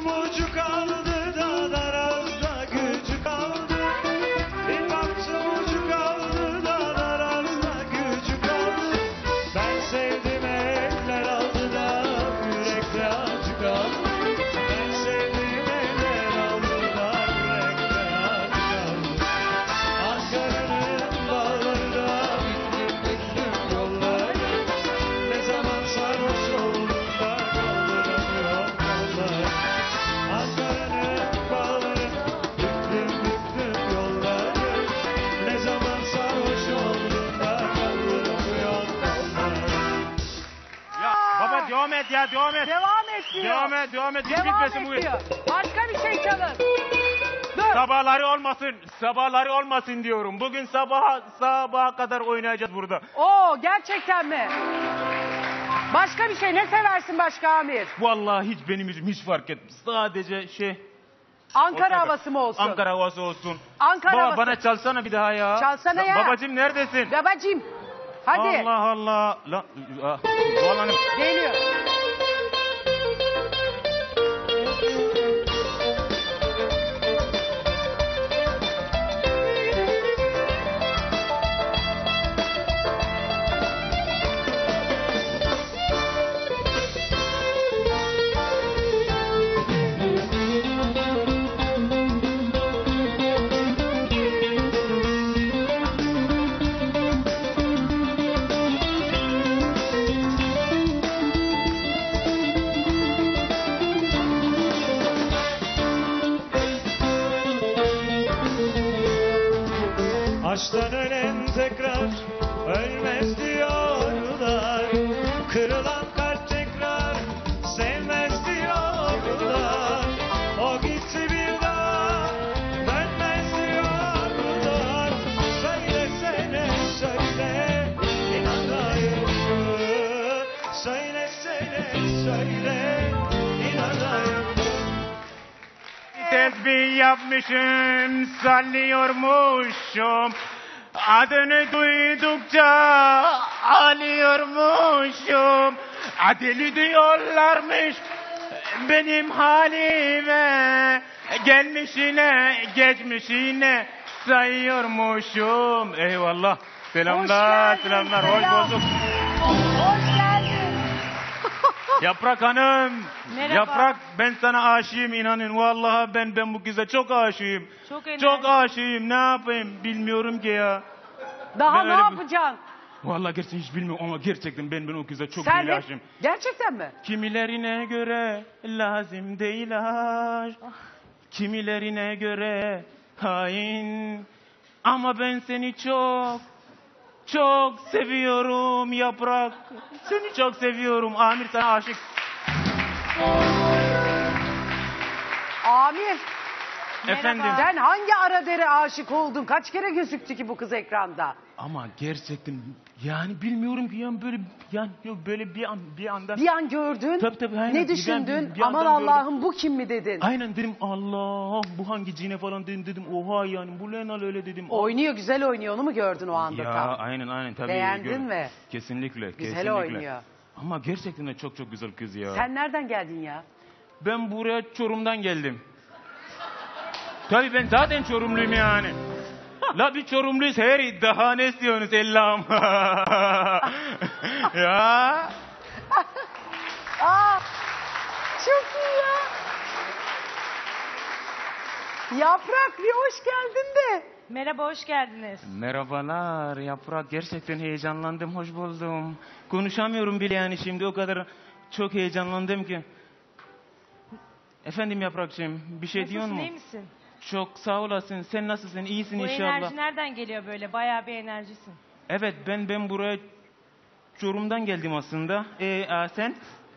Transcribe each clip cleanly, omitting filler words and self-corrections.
ucu kaldı da daralsa gücü kaldı. Bir baktım ucu kaldı da daralsa gücü kaldı. Ben sevdim eller aldı da yürekte acı kaldı. Ben sevdim eller aldı da yürekte acı kaldı. Ankara'nın bağlarında büklüm yolları. Ne zaman sarhoş olduğunda kaldıramıyor kolları. Ankara'nın bağları büklüm yolları. Ne zaman sarhoş olduğunda kaldıramıyor kolları. Ya baba devam et ya, devam et. Devam et diyor. Devam et. Hiç Devam bitmesin et bu. diyor. Başka bir şey çalın. Dur. Sabahları olmasın diyorum. Bugün sabaha kadar oynayacağız burada. Oo, gerçekten mi? Başka bir şey ne seversin başka Amir? Vallahi hiç benim yüzüm hiç fark etmez. Sadece Ankara ortada. havası mı olsun? Ankara havası olsun. Ankara Baba havası. bana çalsana bir daha ya. Çalsana ya. Babacığım neredesin? Babacığım. Hadi. Allah Allah. Doğan Hanım. Geliyor. Aşktan ölen tekrar ölmez diyorlar. Kırılan kalp tekrar sevmez diyorlar. O gitti bir daha dönmez diyorlar. Söylesene söyle inanayım mı? Söylesene söyle inanayım mı? Tesbih yapmışım, sallıyormuşum. Adını duydukça ağlıyormuşum. Deli diyorlarmış benim halime. Gelmişine geçmişine sayıyormuşum. Eyvallah. Selamlar, Hoş geldin, selamlar. selam. Hoş bulduk. Hoş geldin. Yaprak Hanım. Merhaba. Yaprak, ben sana aşığım, inanın. Vallahi ben bu kıza çok aşığım. Çok aşığım. Ne yapayım bilmiyorum ki ya. Daha Ben ne öyle yapacaksın? Vallahi gerçekten hiç bilmiyorum ama gerçekten ben o kıza çok Sen değil de aşığım. gerçekten mi? Kimilerine göre lazım değil aşk. Kimilerine göre hain. Ama ben seni çok seviyorum Yaprak. Seni çok seviyorum. Amir sana aşık. Amir, Efendim. sen hangi ara dere aşık oldun? Kaç kere gözüktü ki bu kız ekranda? Ama gerçekten yani bilmiyorum ki yani böyle bir anda. Bir an gördün, Tabii, aynen. ne düşündün? Bir Aman andan gördüm. Allah'ım bu kim mi dedin? Aynen dedim Allah bu hangi cine falan dedim oha yani bu Lenal öyle dedim. Oynuyor, güzel oynuyor, onu mu gördün o anda Ya tam? aynen tabii. Beğendin mi? Kesinlikle. Güzel kesinlikle. oynuyor. Ama gerçekten de çok güzel kız ya. Sen nereden geldin ya? Ben buraya Çorum'dan geldim. Tabii ben zaten Çorumluyum yani. La bir Çorumluyuz her daha ne istiyorsunuz Ellam? Ya. Aa, çok iyi ya. Yaprak bir hoş geldin de. Merhaba, hoş geldiniz. Merhabalar Yaprak, gerçekten heyecanlandım, hoş buldum. Konuşamıyorum bile yani şimdi o kadar çok heyecanlandım ki. Efendim Yaprakçığım bir şey diyor Nasılsın, mu? iyi misin? Çok sağ olasın, sen nasılsın, iyisin Bu inşallah. enerji nereden geliyor böyle? Bayağı bir enerjisin. Evet ben buraya Çorum'dan geldim aslında. Sen?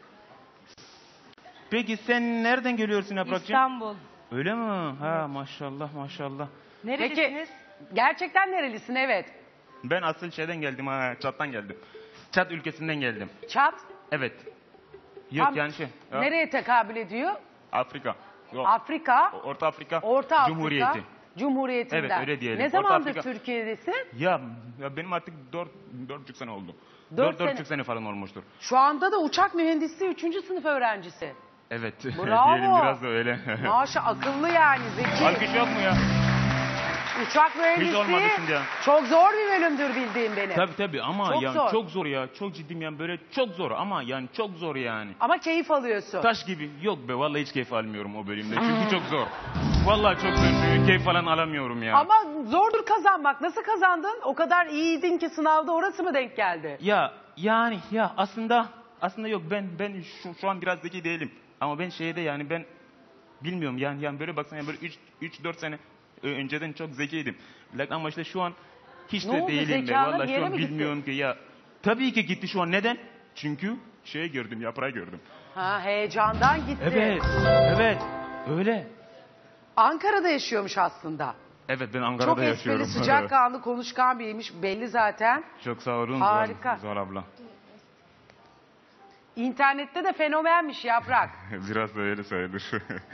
Peki sen nereden geliyorsun Yaprakçığım? İstanbul. Öyle mi? Ha maşallah maşallah. Nerelisiniz? Gerçekten nerelisin? Evet. Ben asıl şeyden geldim ha, Çat'tan geldim. Çat ülkesinden geldim. Çat. Evet. Yok Tam yani ya, nereye tekabül ediyor? Afrika. Yok. Afrika. Orta Afrika. Orta Afrika. Cumhuriyeti. Cumhuriyeti'nden. Evet, öyle diyelim. Ne Orta zamandır Afrika. Türkiye'desin? Ya benim artık 4,5 sene oldu. Dört 4,5 sene falan olmuştur. Şu anda da uçak mühendisliği 3. sınıf öğrencisi. Evet. Bravo. Diyelim biraz da öyle. Maaşı akıllı yani, zeki. Alkış yok mu ya? Uçak Hiç olmadı mühendisliği şimdi ya. çok zor bir bölümdür bildiğim benim. Tabii ama Çok yani zor. çok zor ya. Çok ciddiyim yani böyle çok zor ama yani çok zor yani. Ama keyif alıyorsun. Taş gibi. Yok be vallahi hiç keyif almıyorum o bölümde. Çünkü çok zor. Vallahi çok zor. Keyif falan alamıyorum ya. Ama zordur kazanmak. Nasıl kazandın? O kadar iyiydin ki sınavda orası mı denk geldi? Ya yani ya aslında yok ben şu an biraz zeki değilim. Ama ben şeyde yani ben bilmiyorum yani böyle baksana yani böyle 3-4 sene önceden çok zekiydim. Ama işte şu an hiç Ne de oldu, değilim be. zekanın Vallahi bir şu yere an mi gitti? bilmiyorum ki ya. Tabii ki gitti şu an. Neden? Çünkü gördüm, yaprağı gördüm. Ha, heyecandan gitti. Evet. Öyle. Ankara'da yaşıyormuş aslında. Evet ben Ankara'da Çok esprili, yaşıyorum. sıcakkanlı, konuşkan biriymiş belli zaten. Çok sağ olun. Harika. Zuhal abla. İnternette de fenomenmiş Yaprak. Biraz da öyle sayılır.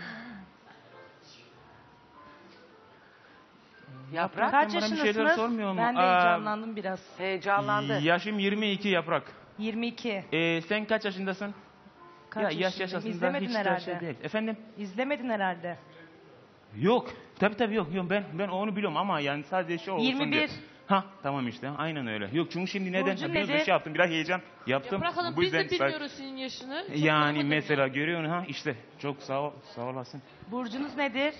Yaprak Kaç bana bir şeyler yaşındasınız? sormuyor mu? Ben de heyecanlandım biraz. heyecanlandı. Yaşım 22 Yaprak. 22. Sen kaç yaşındasın? Kaç ya yaş yaşındayım? aslında İzlemedin hiç de herhalde. şey değil. Efendim? İzlemedin herhalde. Yok. Tabii yok. Ben onu biliyorum ama yani sadece şey olsun 21. diye. Ha tamam işte aynen öyle. Yok çünkü şimdi neden? Burcun Biraz da nedir? şey yaptım biraz heyecan yaptım. Yaprak Hanım Bu biz de yüzden bilmiyoruz senin yaşını. Çok yani anlamadım mesela ya. görüyorsun ha işte çok sağ olasın. Burcunuz nedir?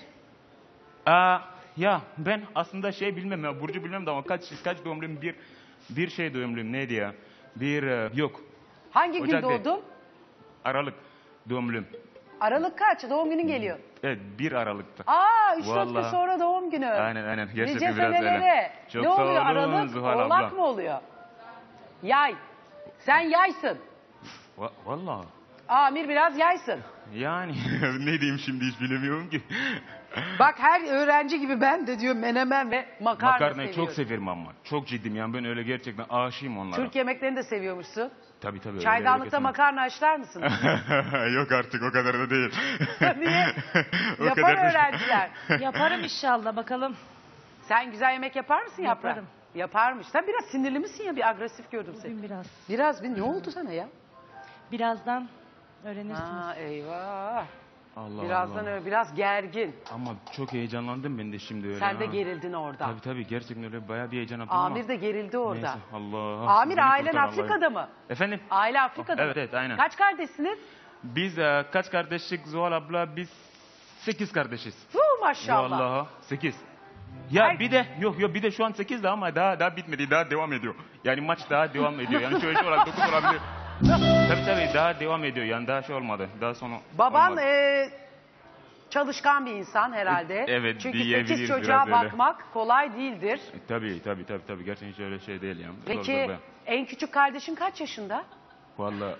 Ya ben aslında bilmem ya burcu bilmem de ama kaç doğumluyum bir şey doğumluyum neydi ya? Yok Hangi gün Ocak değil. doğdun? Aralık doğumluyum. Aralık kaç? Doğum günün geliyor. Evet 1 Aralık'ta. 3-4 gün Vallahi. sonra doğum günü. Aynen Nice gerçekten biraz senelere. öyle. Çok Ne sağ oluyor olun Aralık? Zuhal Oğlak abla. mı oluyor? Yay. Sen yaysın. Vallahi. Amir biraz yaysın. Yani ne diyeyim şimdi hiç bilemiyorum ki. Bak her öğrenci gibi ben de diyor menemen ve makarna Makarnayı seviyorum. çok severim ama. Çok ciddiyim yani ben öyle gerçekten aşığım onlara. Türk yemeklerini de seviyormuşsun. Tabii öyle Çaydanlıkta kesin. makarna haşlar mısın? Yok artık o kadar da değil. Niye? O Yapar kadar da- öğrenciler. Yaparım inşallah bakalım. Sen güzel yemek yapar mısın Yaprak? Yaparım. Yaparmış. Sen biraz sinirli misin ya? Bir agresif gördüm seni. Bugün biraz. Biraz ne oldu sana ya? Birazdan öğrenirsiniz. Eyvah. Allah Birazdan Allah. öyle biraz gergin. Ama çok heyecanlandım ben de şimdi öyle. Sen de ha. gerildin orada. Tabii gerçekten öyle bayağı bir heyecan yaptım Amir ama. de gerildi orada. Neyse Allah. Amir Beni ailen kurtar Afrika'da Allah'ım. mı? Efendim? Aile Afrika'da mı? Evet aynen. Kaç kardeşsiniz? Biz kaç kardeşlik Zuhal abla? Biz 8 kardeşiz. Maşallah. Vallahi 8. Ya Ay. bir de yok bir de şu an 8 de ama daha bitmedi. Daha devam ediyor. Yani maç daha devam ediyor. Yani şöyle olarak 9 olabilir. Tabii daha devam ediyor. Yani daha olmadı. Daha sonra Baban olmadı. çalışkan bir insan herhalde. Evet, Çünkü diyebiliriz 8 çocuğa biraz öyle. bakmak kolay değildir. Tabii. Gerçekten hiç öyle şey değil ya. Zor Peki be. en küçük kardeşin kaç yaşında? Vallahi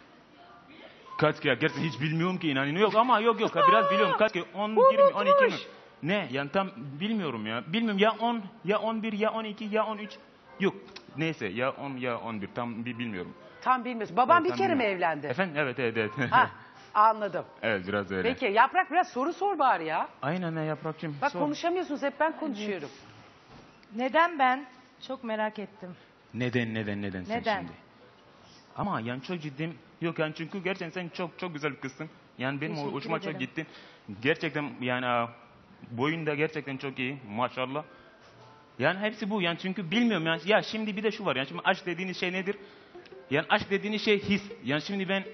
kaç ya gerçekten hiç bilmiyorum ki inanın. Yok ama yok biraz biliyorum. Kaç ki 10, 20, 12 mi? Ne? Yani tam bilmiyorum ya. Bilmiyorum ya 10 ya 11 ya 12 ya 13. Yok neyse ya 10 ya 11 tam bilmiyorum. Tam bilmiyorsun. Baban bir Tam kere mi bilmiyorum. evlendi? Efendim evet. Ha, anladım. Evet biraz öyle. Peki Yaprak biraz soru sor bari ya. Aynen Yaprakçığım. Bak sor. konuşamıyorsunuz, hep ben konuşuyorum. Neden ben? Çok merak ettim. Neden sen Neden? şimdi? Ama yani çok ciddiyim. Yok yani çünkü gerçekten sen çok güzel bir kızsın. Yani benim Teşekkür hoşuma çok ederim. gitti. Gerçekten yani boyun da gerçekten çok iyi maşallah. Yani hepsi bu yani çünkü bilmiyorum yani ya şimdi bir de şu var yani şimdi aşk dediğiniz şey nedir? Yani aşk dediğiniz şey his. Yani şimdi ben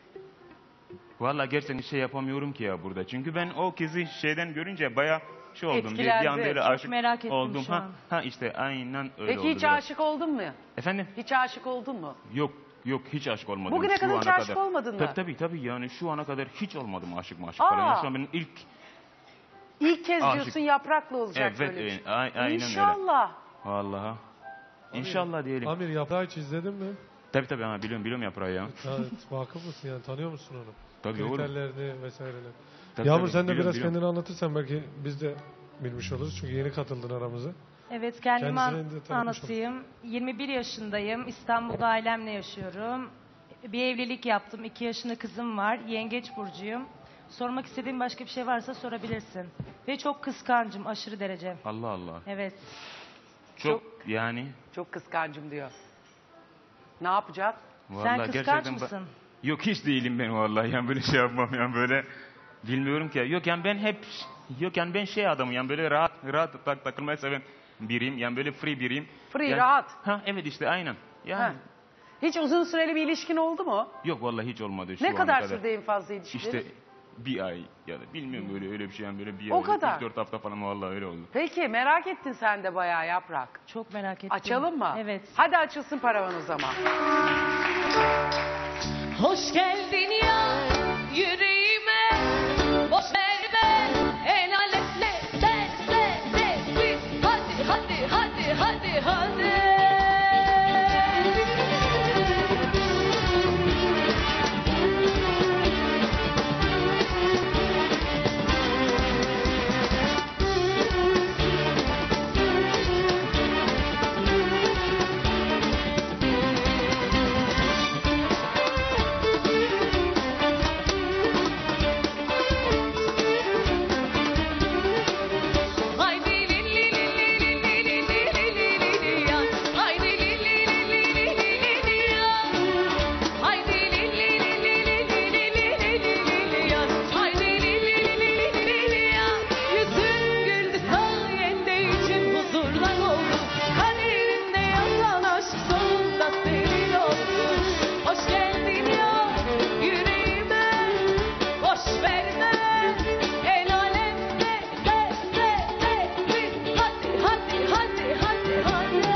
vallahi gerçekten şey yapamıyorum ki ya burada. Çünkü ben o kızı görünce bayağı şey oldum. Bir Etkilendi. anda öyle Çok aşık merak ettim oldum. şu an. Ha işte aynen öyle Peki oldu hiç biraz. aşık oldun mu? Efendim? Hiç aşık oldun mu? Yok hiç aşık olmadım. Bugüne Şu kadar ana hiç aşık olmadın mı? Tabii yani şu ana kadar hiç olmadım aşık Aa. falan. Yani şu an benim İlk kez Aşık. diyorsun Yaprak'la olacak Evet, böyle bir şey. aynen öyle. İnşallah. vallahi. İnşallah diyelim. Amir Yaprağı hiç izledin mi? Tabii ha biliyorum yaprağı ya. Evet, vakıf mısın yani tanıyor musun onu? Tabii oğlum. Kriterlerini vesaireleri. Tabii, Yağmur tabii, sen de biliyorum, biraz biliyorum. kendini anlatırsan belki biz de bilmiş oluruz. Çünkü yeni katıldın aramıza. Evet kendimi Kendisini de tanıtmış anlatayım. 21 yaşındayım. İstanbul'da ailemle yaşıyorum. Bir evlilik yaptım. 2 yaşında kızım var. Yengeç burcuyum. Sormak istediğin başka bir şey varsa sorabilirsin. Ve çok kıskancım aşırı derece. Allah. Evet. Çok yani. Çok kıskancım diyor. Ne yapacağız? Vallahi Sen kıskanç gerçekten mısın? Yok hiç değilim ben vallahi yani böyle şey yapmam yani böyle bilmiyorum ki. Yok yani ben hep yok yani ben şey adamım yani böyle rahat takılmayı seven biriyim yani böyle free biriyim. Free, Yani- rahat. Ha evet işte aynen. Yani Ha. Hiç uzun süreli bir ilişkin oldu mu? yok vallahi hiç olmadı şu Ne ana kadar kadar. sürdü en fazla ilişkin? İşte bir ay ya da bilmiyorum öyle bir şey yani böyle bir O ay. kadar. 3-4 hafta falan vallahi öyle oldu. Peki merak ettin sen de bayağı Yaprak. Çok merak ettim. Açalım mı? Evet. Hadi açılsın paravan o zaman. Hoş geldin ya yüreğime, boş verme el alemle, de, biz hadi. Haydi li li li li li li li li li li ya, haydi li li li li li li li ya, haydi li li li li li li li li ya, haydi li li li li li ya. Yüzün güldü sayende içim huzurdan oldu, kaderinde yazan aşk sonunda senin oldu. Hoş geldin ya yüreğime, boş verme el alemde, biz hadi.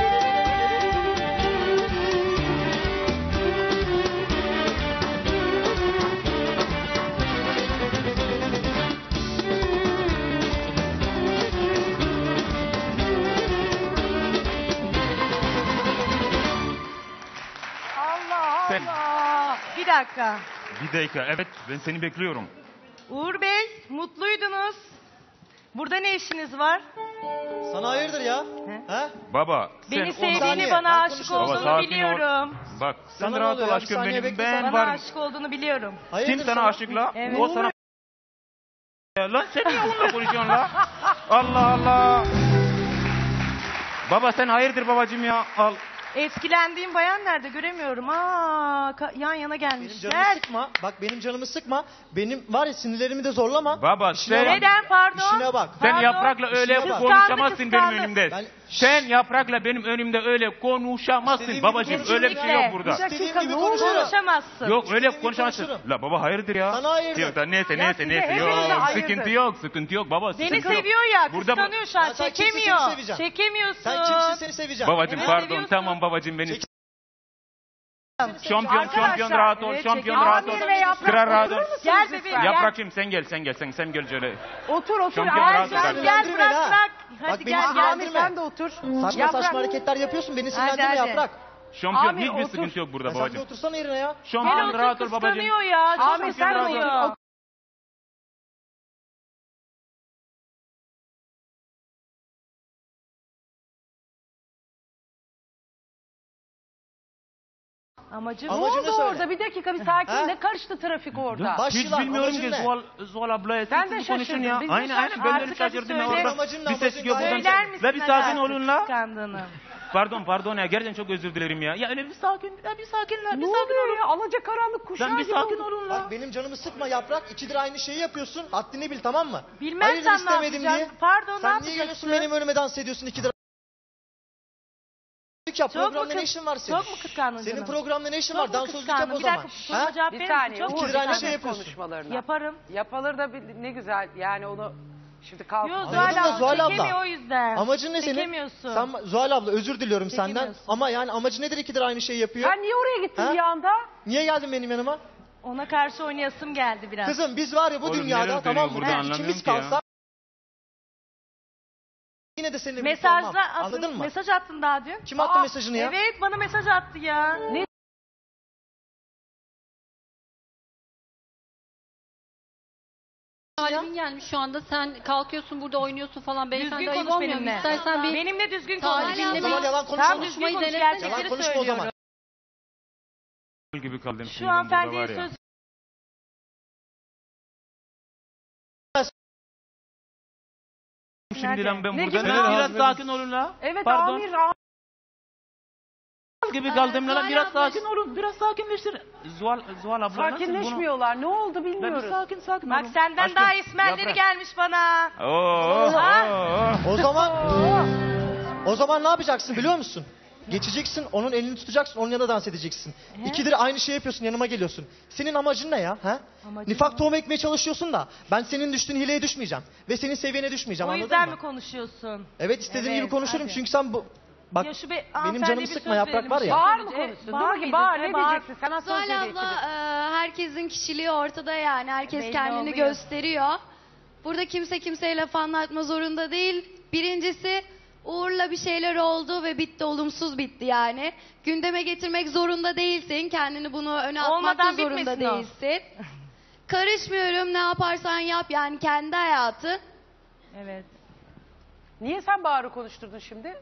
Allah Sen- Allah. Bir dakika. Bir dakika evet ben seni bekliyorum. Uğur Bey, mutluydunuz. Burada ne işiniz var? Sana hayırdır ya? He? Baba Beni sen onu... sevdiğini, saniye, bana ben aşık konuşuyorum. Baba, olduğunu sakin ol. biliyorum. Bak sen Sana ne rahat ol oluyor? Bir aşkım saniye benim bekle, ben sana- Bana varım. aşık olduğunu biliyorum. Hayırdır Kim sana aşık la? Evet. O sana... Ya lan sen niye onunla konuşuyorsun la? Allah Allah. Baba sen hayırdır babacığım ya? Al. Etkilendiğim bayan nerede göremiyorum. Yan yana Benim gelmişler. canımı sıkma. Bak benim canımı sıkma. Benim var ya sinirlerimi de zorlama. Baba İşine sen... bak. Neden pardon? İşine bak. Sen Pardon. yaprakla öyle İşine bak. konuşamazsın benim Kıskandı. önümde. Ben- Sen yaprakla benim önümde öyle konuşamazsın İstediğim babacığım. gibi Öyle bir şey konuşurum. yok burada. Bir dakika, İstediğim gibi ne oluyor? konuşurum. Konuşamazsın. Yok öyle İstediğim gibi konuşamazsın. konuşurum. La baba hayırdır ya? Sana hayırdır. Yok, neyse Ya size neyse. hepinize Yok hayırdır. sıkıntı yok baba. Seni sıkıntı yok. seviyor ya, Burada bu- kıskanıyor şu an. Ya sen kimsin, Çekemiyor. seni seveceğim. Çekemiyorsun. Sen kimsin seni seveceğim. Babacığım Evet, pardon seviyorsun. tamam babacığım beni. Çek- Şampiyon Arkadaşlar, rahat ol evet, şampiyon çekin. rahat ol. Amir ve Yaprak, Sıra rahat ol. oturur musunuz Gel lütfen? bebeğim, gel. Yaprakçığım sen gel şöyle. Otur. Şampiyon Ay, rahat ol. sen Gel. Gel Sinirlendirme bırak ha. bırak. Bak Hadi beni gel Amir gel. sinirlendirme. sen de otur. Saçma Yaprak. saçma hareketler yapıyorsun. Beni sinirlendirme hadi. Yaprak. Şampiyon Amir, hiçbir otur. sıkıntı yok burada Ya sen bir babacığım. otursana yerine ya. Hele Şampiyon otur, rahat ol babacığım. kıskanıyor ya. Çok Amir sen de kıskanıyor. otur. Amacım Ne Amacını oldu söyle. orada? Bir dakika bir sakin. Ha? Ne karıştı trafik orada? Baş Hiç yılan, bilmiyorum ki amacın ne? Zuhal abla Ben siz de bu konuşun şaşırdım. ya. Biz de Aynen şaşırdık. ben de Artık şaşırdım hadi ya söyle. orada. Amacın ne, Bir ses amacın yok ne? buradan. Söyler misin? La bir hadi sakin artık olun la. kıskandığını? Pardon ya gerçekten çok özür dilerim ya. Ya öyle bir sakin la bir sakin la bir Ne sakin oluyor olun. ya? Alacakaranlık kuşağı Lan bir gibi sakin oldu. olun la. Bak benim canımı sıkma Yaprak. İkidir aynı şeyi yapıyorsun. Haddini bil tamam mı? Bilmezsen Hayırdır ne istemedim yapacaksın? diye. Pardon, ne Sen niye yapacaksın? geliyorsun benim önüme dans ediyorsun ikidir? Ya Çok mu programda ne işin var senin? Çok mu kıskandın Senin canım? programda ne işin Çok var? mu Dansözlük yap kıskandın? o Bir zaman. dakika soruma Ha? cevap Bir verir saniye. misin? Çok Uğur, mu İkidir aynı dikkat şey et yapıyorsun. konuşmalarına. Yaparım. Yapılır da ne güzel. Yani onu şimdi kalk. Yok Anladın Zuhal mı abla Zuhal abla? çekemiyor o yüzden. Amacın ne senin? Çekemiyorsun. Sen Zuhal abla özür diliyorum senden. Çekemiyorsun. Ama yani amacı nedir ikidir aynı şeyi yapıyor? Sen niye oraya gittin Ha? bir anda? Niye geldin benim yanıma? Ona karşı oynayasım geldi biraz. Kızım biz var ya bu Oğlum dünyada neler tamam dönüyor mı? burada Biz anlamıyorum ikimiz ki ya. kalsak yine de seninle birlikte olmam. Mesajla Anladın attın, mı? mesaj attın daha dün. Kim attı mesajını ya? Evet bana mesaj attı ya. Ne? Talibin gelmiş şu anda. Sen kalkıyorsun burada oynuyorsun falan. Beyefendi Düzgün ayıp konuş olmuyor mu? benimle. İstersen bir Benimle düzgün Talibinle konuş. O zaman bir- yalan konuşma. Tamam konuşmayı düzgün konuş, denesene. gerçekleri Yalan konuşma o zaman. söylüyorum. gibi kaldım. Şu şimdi ben burada hanımefendiye var ya. söz Şimdiden ben Ne burada gibi? biraz Hazmedin. sakin olun la. Evet Pardon. Amir gibi kaldım lan. Zuhal Biraz abla- sakin olun. Biraz sakinleştir. Zuhal abla nasıl bunu? Sakinleşmiyorlar. Ne oldu Ben bir bilmiyoruz. sakin Bak olun. senden Aşkım, daha İsmail'leri yaprak. gelmiş bana. O zaman ne yapacaksın biliyor musun? Geçeceksin, onun elini tutacaksın, onun yanında dans edeceksin. İkidir aynı şey yapıyorsun, yanıma geliyorsun. Senin amacın ne ya? Ha? Amacım Nifak ne? tohum ekmeye çalışıyorsun da ben senin düştüğün hileye düşmeyeceğim. Ve senin seviyene düşmeyeceğim, O anladın yüzden mı? mi konuşuyorsun? Evet, istediğim Evet, gibi konuşurum hadi. çünkü sen bu... Bak, Ya şu benim canımı sıkma, Yaprak var ya. Bağır mı konuşsun? Dur bakayım bağır. Ne Bağır. diyeceksin? Sana söz Zuhal veriyor abla herkesin kişiliği ortada yani. Herkes Belli kendini oluyor. gösteriyor. Burada kimse kimseye laf anlatma zorunda değil. Birincisi Uğur'la bir şeyler oldu ve bitti, olumsuz bitti yani. Gündeme getirmek zorunda değilsin. Kendini bunu öne atmak Olmadan da zorunda bitmesin o. değilsin. Karışmıyorum, ne yaparsan yap yani, kendi hayatın. Evet. Niye sen Bahar'ı konuşturdun şimdi?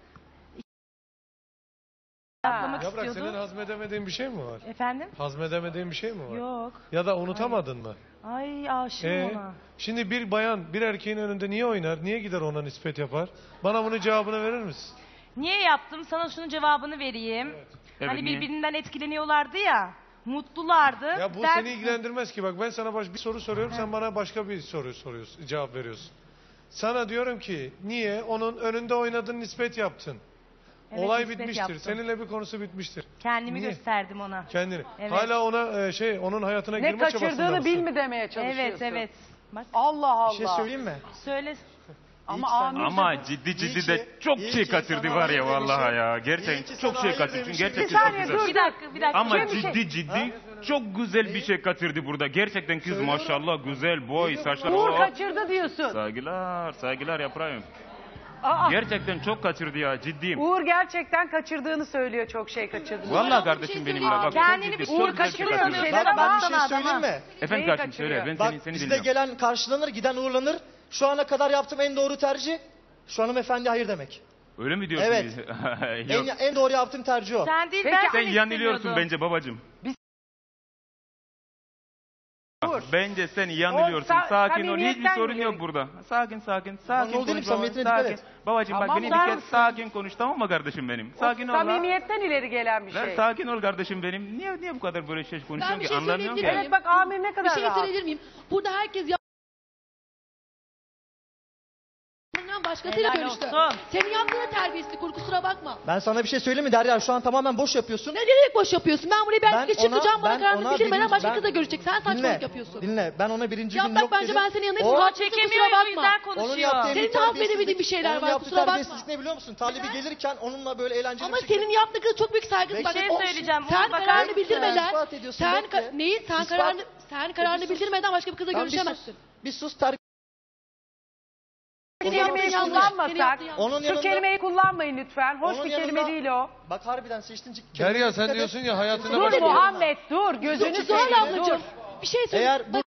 Atlamak Yaprak, senin istiyordu. hazmedemediğin bir şey mi var? Efendim? Hazmedemediğin bir şey mi var? Yok. Ya da unutamadın mı? Ay aşığım ona. Şimdi bir bayan bir erkeğin önünde niye oynar? Niye gider ona nispet yapar? Bana bunun cevabını verir misin? Niye yaptım? Sana şunun cevabını vereyim. Evet, Hani niye? birbirinden etkileniyorlardı ya. Mutlulardı. Ya bu Ben- seni ilgilendirmez ki. Bak ben sana bir soru soruyorum, sen bana başka bir soru soruyorsun, cevap veriyorsun. Sana diyorum ki niye onun önünde oynadın, nispet yaptın? Evet, Olay nispet bitmiştir. yaptım. Seninle bir konusu bitmiştir. Kendimi Niye? gösterdim ona. Kendini. Evet. Hala ona onun hayatına Ne girme çabasında kaçırdığını mısın? bil mi demeye çalışıyorsun? Evet evet. Bak Allah Allah. Bir şey söyleyeyim mi? söyle. Ama İyi ki sen- Amir Ama ciddi İyi de ki- çok iyi şey ki kaçırdı sana var ya hayır vallahi demişim. ya. İyi Gerçekten ki çok sana şey hayır kaçırdı. demişim. Gerçekten Bir çok saniye güzel. dur. Bir dakika. Ama Bir şey- ciddi çok güzel bir şey kaçırdı burada. Gerçekten kız Söylüyorum. maşallah güzel boy saçları. Uğur Oh. kaçırdı diyorsun. Saygılar yaprağım. Aa, Gerçekten çok kaçırdı ya ciddiyim. Uğur gerçekten kaçırdığını söylüyor. Çok şey kaçırdığını. Vallahi bir kardeşim şey benim söyleyeyim. bak. Kendini çok bir ciddi, Uğur çok güzel bir şey kaçırıyor kaçırdı. şeyler Bak ben bir ama şey adama. söyleyeyim mi? Efendim Neyi kardeşim kaçırıyor? söyle ben Bak seni bizde dinliyorum. gelen karşılanır, giden uğurlanır. Şu ana kadar yaptığım en doğru tercih şu hanımefendi hayır demek. Öyle mi diyorsun? Evet. Yok. En doğru yaptığım tercih o. Sen değil Peki, ben Sen seni yanılıyorsun istemiyordum. bence babacığım. Uğur. Bence sen yanılıyorsun. O Sakin ol. Hiçbir samimiyetten sorun geliyor. yok burada. Sakin. Lan Sakin ol dedim, konuş. samimiyetine Sakin. dikkat et. Babacığım bak Tamam, beni bir var kez mısın? sakin konuş tamam mı kardeşim benim? Sakin ol lan. Samimiyetten ileri gelen bir Lan şey. sakin ol kardeşim benim. Niye bu kadar böyle şey konuşuyorsun bir ki? şey Anlamıyorum söyleyebilir ki. Evet bak Amir ne Bir kadar şey rahat. söyleyebilir miyim? Burada herkes başkasıyla Helal görüştü. olsun. Senin yaptığın terbiyesizlik olur, kusura bakma. Ben sana bir şey söyleyeyim mi Derya? Şu an tamamen boş yapıyorsun. Ne demek boş yapıyorsun? Ben buraya bir erkekle çıkacağım, bana kararını bildirmeden birinci- başka ben- kızla görüşecek. Sen saçmalık Dinle, yapıyorsun. Dinle. Ben ona birinci Ya gün bak yok bence dedim. ben senin yanındayım. O- Haklısın, Çekemiyor kusura o bakma. yüzden Onun konuşuyor. yaptığı Senin bir de hak terbiyesizlik- veremediğin bir şeyler onun var, yaptığı kusura bakma. terbiyesizlik ne biliyor musun? Talibi gelirken onunla böyle eğlenceli Ama bir şekilde... senin yaptığın kız çok büyük saygısızlık. Bir şey O- söyleyeceğim, Sen Uğur, bakar kararını mısın? bildirmeden, İspat ediyorsun, sen bekle. neyi? Sen İspat- kararını sus. bildirmeden başka bir kızla Lan bir sus. görüşemezsin. Bir sus terbiye. Senin Bu yaptığın kelimeyi yanlış. kullanmasak. Senin yaptığın yanlış. Onun Şu yanında... kelimeyi kullanmayın lütfen. Hoş Onun bir yanında- kelime değil o. Bak harbiden seçtin. Derya sen diyorsun ya hayatına Dur bak. Muhammed dur. Gözünü Zuhal seveyim ablacığım, dur. bir şey söyle. Eğer bu...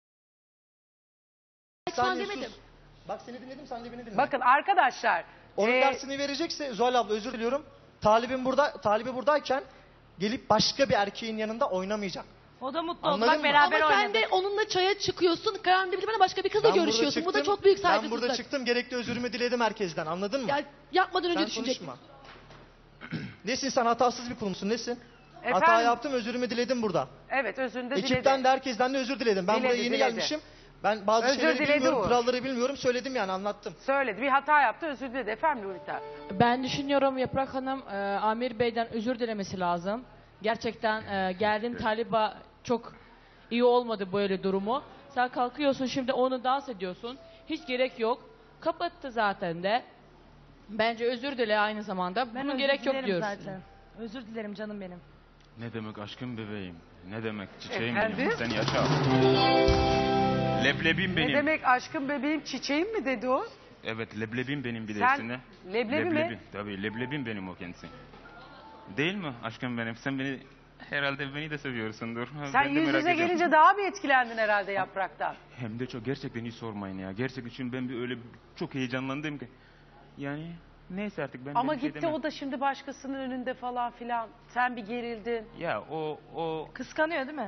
Şu an Sen de demedim. sus. Bak seni dinledim, sen de beni dinle. Bakın arkadaşlar. Onun e, dersini verecekse Zuhal abla özür diliyorum. Talibi buradayken gelip başka bir erkeğin yanında oynamayacak. O da mutlu oldu. Anladın Bak mı? beraber Ama sen oynadık. de onunla çaya çıkıyorsun, kararını bildirmeden başka bir kızla Ben burada görüşüyorsun. Bu da çıktım, çok büyük Ben saygısızlık. burada çıktım, gerekli özürümü diledim herkesten, anladın mı? Ya yapmadan önce Sen düşünecektin. konuşma. Nesin sen, hatasız bir kulumsun, nesin? Efendim? Hata yaptım, özürümü diledim burada. Evet özünü de Ekipten diledi. de herkesten de özür diledim. Ben Diledi, buraya yeni diledi. gelmişim. Ben bazı Özür şeyleri diledi bilmiyorum, Uğur. kuralları bilmiyorum. Söyledim yani, anlattım. Söyledi. Bir hata yaptı özür diledi. Efendim Nurita. Ben düşünüyorum Yaprak Hanım Amir Bey'den özür dilemesi lazım. Gerçekten geldiğin taliba çok iyi olmadı böyle durumu. Sen kalkıyorsun şimdi onu dans ediyorsun. Hiç gerek yok. Kapattı zaten de. Bence özür dile aynı zamanda. Ben Bunun özür gerek yok dilerim diyorsun. zaten. Özür dilerim canım benim. Ne demek aşkım bebeğim? Ne demek çiçeğim Efendim? benim? Sen yaşa. Leblebim benim. Ne demek aşkım bebeğim çiçeğim mi dedi o? Evet leblebim benim bir de Sen üstüne. leblebi mi? Tabii leblebim benim o kendisi. Değil mi aşkım benim? Sen beni herhalde beni de seviyorsundur. Sen Ben de yüz merak yüze ediyorum. gelince daha bir etkilendin herhalde yapraktan. Hem de çok gerçekten hiç sormayın ya. Gerçekten çünkü ben bir öyle çok heyecanlandım ki. Yani neyse artık ben Ama bir şey gitti demem. o da şimdi başkasının önünde falan filan. Sen bir gerildin. Ya o Kıskanıyor değil mi?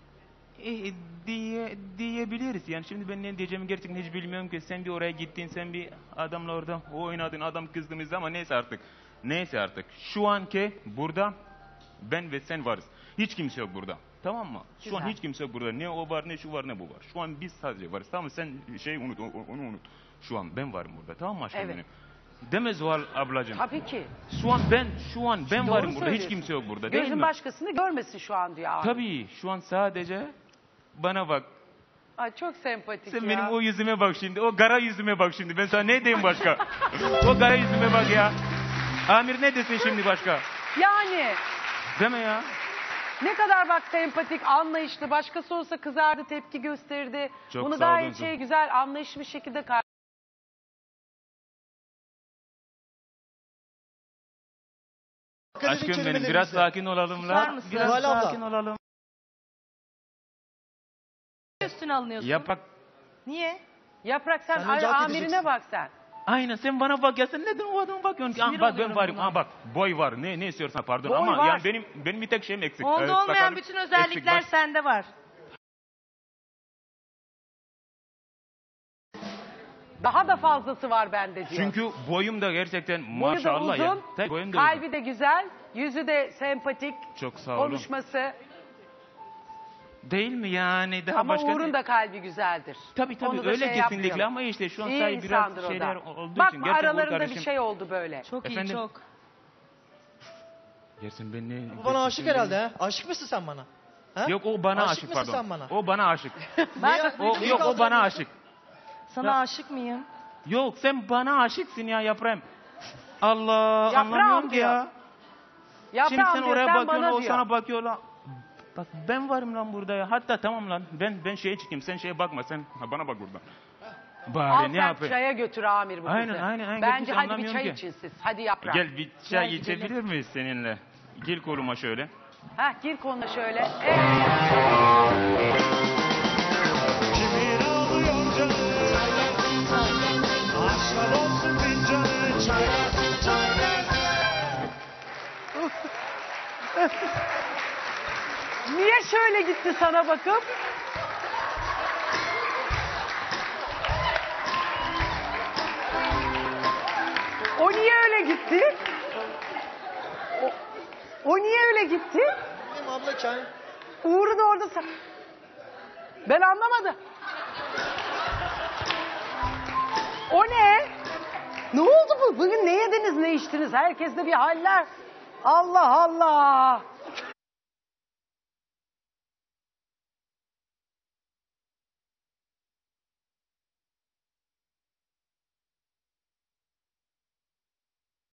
diyebiliriz. Yani şimdi ben ne diyeceğimi gerçekten hiç bilmiyorum ki. Sen bir oraya gittin, sen bir adamla orada oynadın, adam kızdınız ama neyse artık. Neyse artık. Şu anki burada Ben ve sen varız. Hiç kimse yok burada. Tamam mı? Şu an Güzel. hiç kimse yok burada. Ne o var, ne şu var, ne bu var. Şu an biz sadece varız. Tamam mı? Sen unut, onu unut. Şu an ben varım burada. Tamam mı aşkım Evet. benim? Değil mi Zuhal ablacığım? Tabii ki. Şu an ben Doğru varım burada. Hiç söylüyorsun. kimse yok burada. Değil Gözün mi? başkasını görmesin şu an diyor abi. Tabii. Şu an sadece bana bak. Ay çok sempatik Sen ya. benim o yüzüme bak şimdi. O kara yüzüme bak şimdi. Ben sana ne diyeyim başka? O kara yüzüme bak ya. Amir ne desin şimdi başka? Yani Değil mi ya? ne kadar bak sempatik, anlayışlı. Başkası olsa kızardı, tepki gösterirdi. Çok Bunu sağ gayet olun. güzel, anlayışlı bir şekilde Dikkat edin Aşkım benim biraz kelimelerinize. sakin olalım Susar lan. mısın? Biraz Zuhal abla. sakin olalım. Üstüne alınıyorsun. Yapak. Niye? Yaprak sen Sen önce hak amirine edeceksin. bak sen. Aynen sen bana bak ya sen neden o adama bakıyorsun ki? Sinir Bak ben oluyorum varım. buna. Bak boy var. Ne istiyorsan pardon Boy ama var. yani benim bir tek şeyim eksik. Onda olmayan sakalım bütün eksik. özellikler Bak, sende var. Daha da fazlası var bende diyor. çünkü boyum da gerçekten Boyu da maşallah uzun, ya. Tek boyum da uzun. kalbi de güzel, yüzü de sempatik, Çok sağ olun. konuşması. Değil mi yani? Daha Ama başka Uğur'un da kalbi güzeldir. Tabii Onu da öyle şey kesinlikle yapmayalım. ama işte şu an İyi sadece biraz insandır o şeyler da. olduğu Bakma için. Gerçekten Uğur aralarında kardeşim. bir şey oldu böyle. Çok Efendim? iyi çok. Gerçekten ben ne... Bu bana aşık herhalde ha. Aşık mısın sen bana? Ha? Yok o bana Aşık aşık mısın pardon. sen bana? O bana aşık. Niye- O, niye yok o bana kaldıramıyorsun? aşık. Sana Ya- aşık mıyım? Yok sen bana aşıksın ya yaprağım. Allah Yaprağım anlamıyorum ki diyor. ya. Yaprağım Şimdi sen diyor, oraya sen bakıyorsun bana o diyor. sana bakıyor lan. Bak ben varım lan burada ya. Hatta tamam lan ben şeye çıkayım sen şeye bakma sen bana bak buradan. Bari Al ne sen yapayım? çaya götür amir bu Aynen, kızı. aynen. Bence Hiç hadi bir anlamıyorum çay ki. için siz. Hadi Yaprak. Gel bir çay Gel gidelim. içebilir miyiz seninle? Gel koluma şöyle. Heh, gir konuda şöyle. Evet. Kimin ağlıyor canı? Aşka dolsun fincanı. Çaylar, çaylar. Niye şöyle gitti sana bakıp? O niye öyle gitti? O niye öyle gitti? Benim abla çay. Uğur'un orada Ben anlamadım. O ne? Ne oldu bu? Bugün ne yediniz ne içtiniz? Herkeste bir haller. Allah Allah.